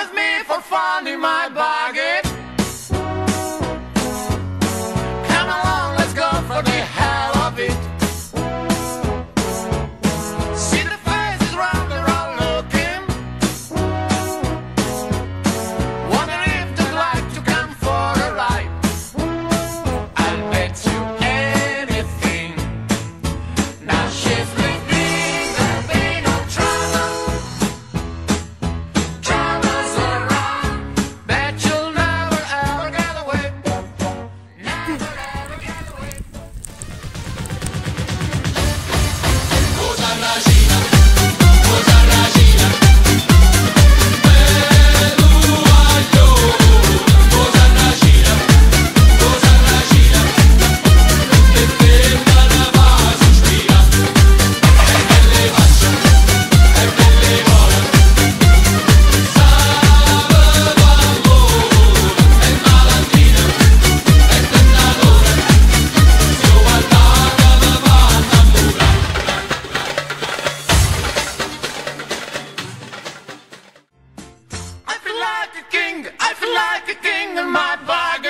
with me for fun in my buggy. Come along, let's go for the hell of it. See the faces round and round looking, wondering if they'd like to come for a ride. I'll bet you anything, now she's with me, there'll be no trouble. Troubles all around, bet you'll never ever get away. Never ever get away. I feel like a king in my bag.